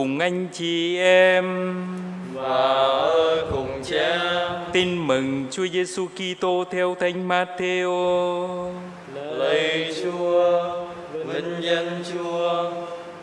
cùng anh chị em và ở cùng cha. Tin mừng Chúa Giêsu Kitô theo Thánh Matthew. Lạy Chúa, vinh danh Chúa.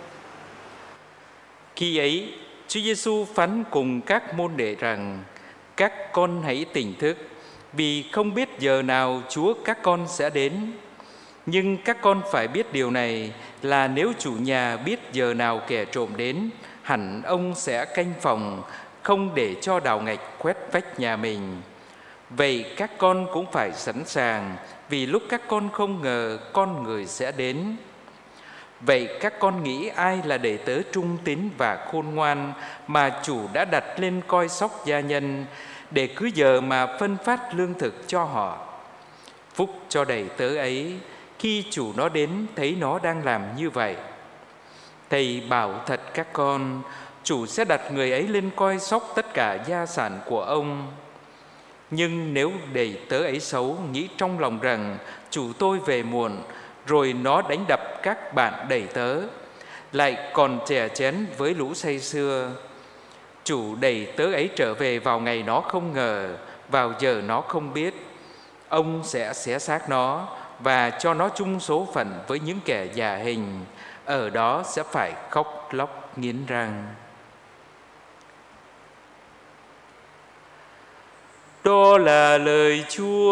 Khi ấy, Chúa Giêsu phán cùng các môn đệ rằng: các con hãy tỉnh thức, vì không biết giờ nào Chúa các con sẽ đến. Nhưng các con phải biết điều này là nếu chủ nhà biết giờ nào kẻ trộm đến, hẳn ông sẽ canh phòng, không để cho đào ngạch quét vách nhà mình. Vậy các con cũng phải sẵn sàng, vì lúc các con không ngờ con người sẽ đến. Vậy các con nghĩ ai là đệ tớ trung tín và khôn ngoan mà chủ đã đặt lên coi sóc gia nhân, để cứ giờ mà phân phát lương thực cho họ? Phúc cho đầy tớ ấy khi chủ nó đến thấy nó đang làm như vậy. Thầy bảo thật các con, chủ sẽ đặt người ấy lên coi sóc tất cả gia sản của ông. Nhưng nếu đầy tớ ấy xấu, nghĩ trong lòng rằng chủ tôi về muộn, rồi nó đánh đập các bạn đầy tớ, lại còn chè chén với lũ say sưa, chủ đầy tớ ấy trở về vào ngày nó không ngờ, vào giờ nó không biết, ông sẽ xé xác nó và cho nó chung số phận với những kẻ già hình. Ở đó sẽ phải khóc lóc nghiến răng. Đó là lời Chúa.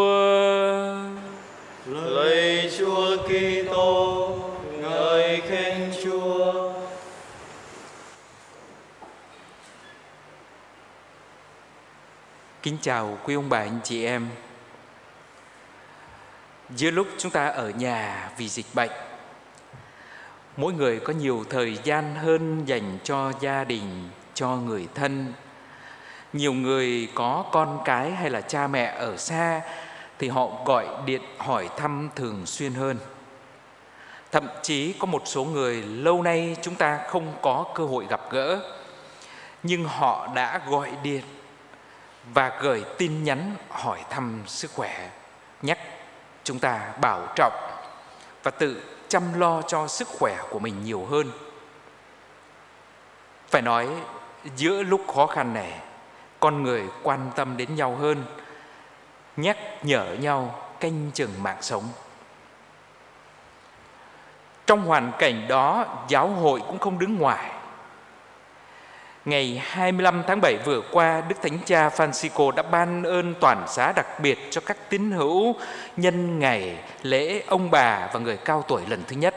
Lạy Chúa Kitô, ngợi khen Chúa. Kính chào quý ông bà anh chị em. Giữa lúc chúng ta ở nhà vì dịch bệnh, mỗi người có nhiều thời gian hơn dành cho gia đình, cho người thân. Nhiều người có con cái hay là cha mẹ ở xa thì họ gọi điện hỏi thăm thường xuyên hơn. Thậm chí có một số người lâu nay chúng ta không có cơ hội gặp gỡ, nhưng họ đã gọi điện và gửi tin nhắn hỏi thăm sức khỏe, nhắc chúng ta bảo trọng và tự chăm lo cho sức khỏe của mình nhiều hơn. Phải nói, giữa lúc khó khăn này, con người quan tâm đến nhau hơn, nhắc nhở nhau canh chừng mạng sống. Trong hoàn cảnh đó, giáo hội cũng không đứng ngoài. Ngày 25 tháng 7 vừa qua, Đức Thánh Cha Francisco đã ban ơn toàn xá đặc biệt cho các tín hữu nhân ngày lễ ông bà và người cao tuổi lần thứ nhất.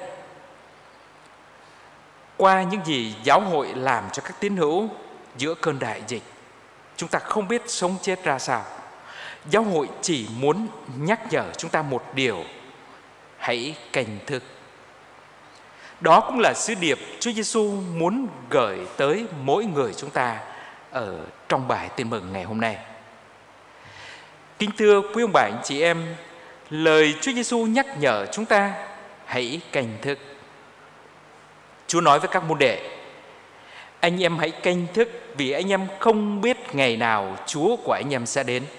Qua những gì giáo hội làm cho các tín hữu giữa cơn đại dịch, chúng ta không biết sống chết ra sao. Giáo hội chỉ muốn nhắc nhở chúng ta một điều: hãy cảnh thức. Đó cũng là sứ điệp Chúa Giêsu muốn gửi tới mỗi người chúng ta ở trong bài tin mừng ngày hôm nay. Kính thưa quý ông bà anh chị em, lời Chúa Giêsu nhắc nhở chúng ta hãy cảnh thức. Chúa nói với các môn đệ: anh em hãy canh thức, vì anh em không biết ngày nào Chúa của anh em sẽ đến.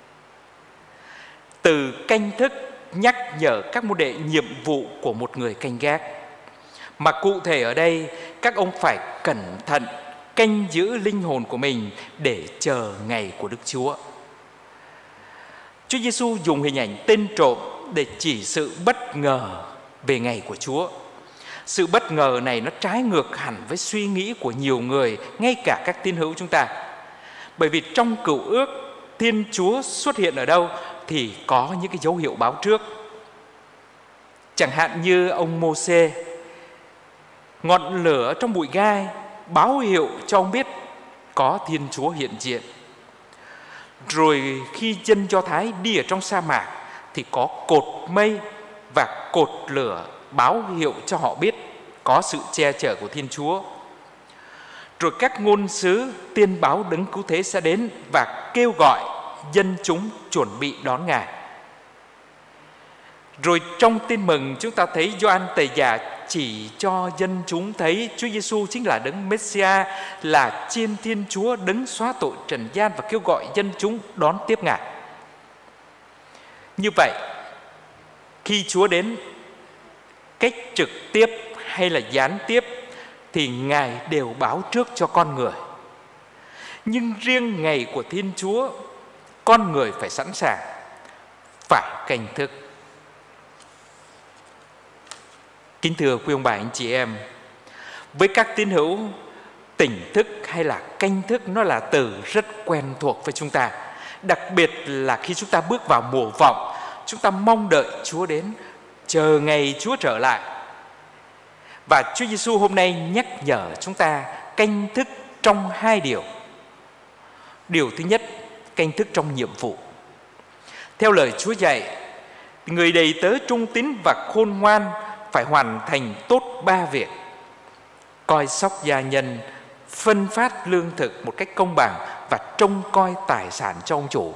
Từ canh thức nhắc nhở các môn đệ nhiệm vụ của một người canh gác. Mà cụ thể ở đây, các ông phải cẩn thận canh giữ linh hồn của mình để chờ ngày của Đức Chúa. Chúa Giêsu dùng hình ảnh tên trộm để chỉ sự bất ngờ về ngày của Chúa. Sự bất ngờ này nó trái ngược hẳn với suy nghĩ của nhiều người, ngay cả các tín hữu chúng ta. Bởi vì trong Cựu Ước, Thiên Chúa xuất hiện ở đâu thì có những cái dấu hiệu báo trước. Chẳng hạn như ông Mô-sê, ngọn lửa trong bụi gai báo hiệu cho ông biết có Thiên Chúa hiện diện. Rồi khi dân Do Thái đi ở trong sa mạc thì có cột mây và cột lửa báo hiệu cho họ biết có sự che chở của Thiên Chúa. Rồi các ngôn sứ tiên báo đấng cứu thế sẽ đến và kêu gọi dân chúng chuẩn bị đón Ngài. Rồi trong tin mừng chúng ta thấy Gioan Tẩy Giả chỉ cho dân chúng thấy Chúa Giêsu chính là đấng Messia, là Chiên Thiên Chúa, đấng xóa tội trần gian, và kêu gọi dân chúng đón tiếp Ngài. Như vậy, khi Chúa đến, cách trực tiếp hay là gián tiếp, thì Ngài đều báo trước cho con người. Nhưng riêng ngày của Thiên Chúa, con người phải sẵn sàng, phải canh thức. Kính thưa quý ông bà anh chị em, với các tín hữu, tỉnh thức hay là canh thức nó là từ rất quen thuộc với chúng ta. Đặc biệt là khi chúng ta bước vào mùa vọng, chúng ta mong đợi Chúa đến, chờ ngày Chúa trở lại. Và Chúa Giêsu hôm nay nhắc nhở chúng ta canh thức trong hai điều. Điều thứ nhất, canh thức trong nhiệm vụ. Theo lời Chúa dạy, người đầy tớ trung tín và khôn ngoan phải hoàn thành tốt 3 việc: coi sóc gia nhân, phân phát lương thực một cách công bằng và trông coi tài sản cho ông chủ.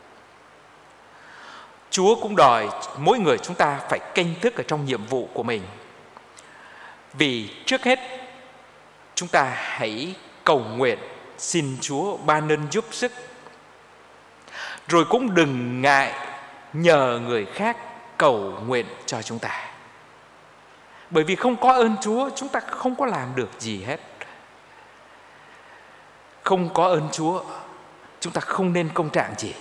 Chúa cũng đòi mỗi người chúng ta phải canh thức ở trong nhiệm vụ của mình. Vì trước hết, chúng ta hãy cầu nguyện xin Chúa ban ơn giúp sức. Rồi cũng đừng ngại nhờ người khác cầu nguyện cho chúng ta. Bởi vì không có ơn Chúa, chúng ta không có làm được gì hết. Không có ơn Chúa, chúng ta không nên công trạng gì.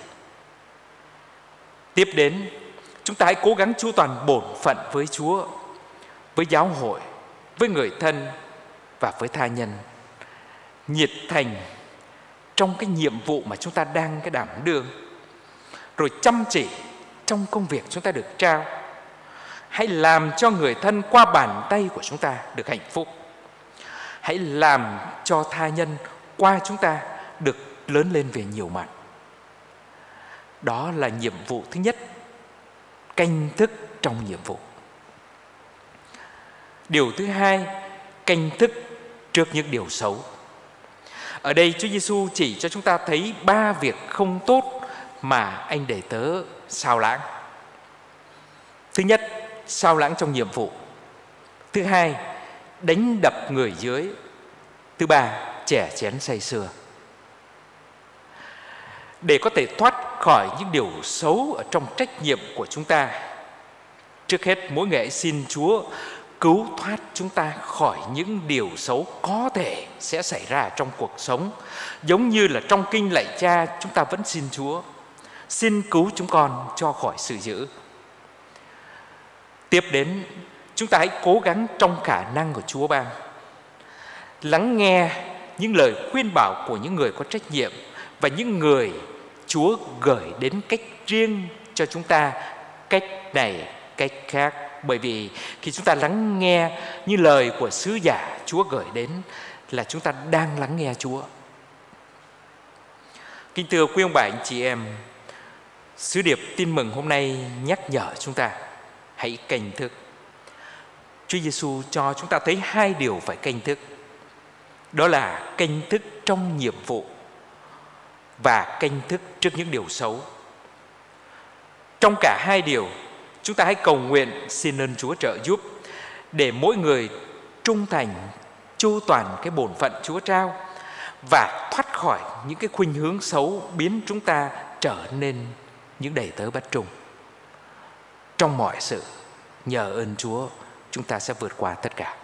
Tiếp đến, chúng ta hãy cố gắng chu toàn bổn phận với Chúa, với giáo hội, với người thân và với tha nhân. Nhiệt thành trong cái nhiệm vụ mà chúng ta đang cái đảm đương. Rồi chăm chỉ trong công việc chúng ta được trao. Hãy làm cho người thân qua bàn tay của chúng ta được hạnh phúc. Hãy làm cho tha nhân qua chúng ta được lớn lên về nhiều mặt. Đó là nhiệm vụ thứ nhất, canh thức trong nhiệm vụ. Điều thứ hai, canh thức trước những điều xấu. Ở đây Chúa Giêsu chỉ cho chúng ta thấy 3 việc không tốt mà anh đầy tớ sao lãng. Thứ nhất, sao lãng trong nhiệm vụ. Thứ hai, đánh đập người dưới. Thứ ba, chè chén say sưa. Để có thể thoát khỏi những điều xấu ở trong trách nhiệm của chúng ta, trước hết mỗi ngày xin Chúa cứu thoát chúng ta khỏi những điều xấu có thể sẽ xảy ra trong cuộc sống. Giống như là trong kinh lạy Cha, chúng ta vẫn xin Chúa, xin cứu chúng con cho khỏi sự dữ. Tiếp đến, chúng ta hãy cố gắng trong khả năng của Chúa ban, lắng nghe những lời khuyên bảo của những người có trách nhiệm và những người Chúa gửi đến cách riêng cho chúng ta, cách này, cách khác. Bởi vì khi chúng ta lắng nghe như lời của sứ giả Chúa gửi đến là chúng ta đang lắng nghe Chúa. Kính thưa quý ông bà anh chị em, sứ điệp tin mừng hôm nay nhắc nhở chúng ta hãy canh thức. Chúa Giêsu cho chúng ta thấy 2 điều phải canh thức. Đó là canh thức trong nhiệm vụ và canh thức trước những điều xấu. Trong cả 2 điều, chúng ta hãy cầu nguyện xin ơn Chúa trợ giúp để mỗi người trung thành, chu toàn cái bổn phận Chúa trao và thoát khỏi những cái khuynh hướng xấu biến chúng ta trở nên những đầy tớ bất trung. Trong mọi sự, nhờ ơn Chúa, chúng ta sẽ vượt qua tất cả.